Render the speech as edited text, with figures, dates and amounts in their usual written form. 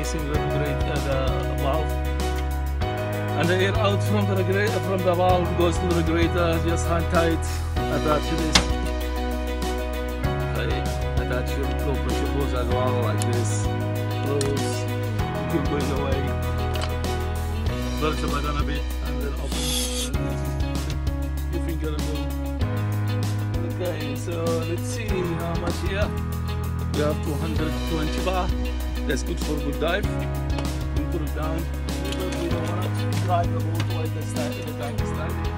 releasing the valve, and the air out from the valve goes to the regulator. Just hand tight, attach this. Okay, attach your low pressure hose as well, like this. Close, keep going away. Press the button a bit, and then open. Your finger and go. Okay, so let's see how much here. We have 220 bar. That's good for a good dive. We put it down because we don't want to drive the boat while the tank is standing.